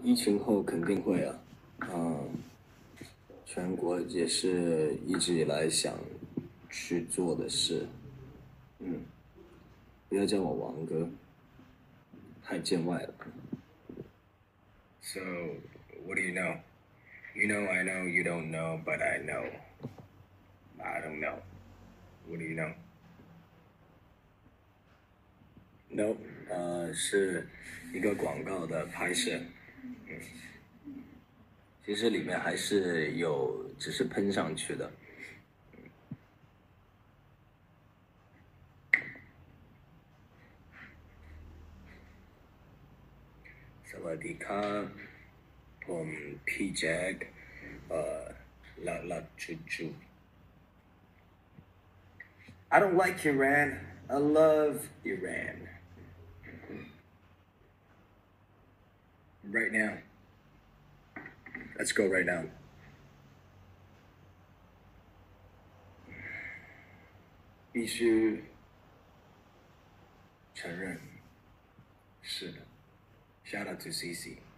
疫情后肯定会啊，全国也是一直以来想去做的事，不要叫我王哥，太见外了。 So, what do you know? You know, I know, you don't know, but I know. I don't know. What do you know? No，是一个广告的拍摄，其实里面还是有，只是喷上去的。สวัสดีครับผมพี่แจ็คลัดจู I don't like Iran. I love Iran. Right now. Let's go right now. 必须承认，是的。Shout out to CC.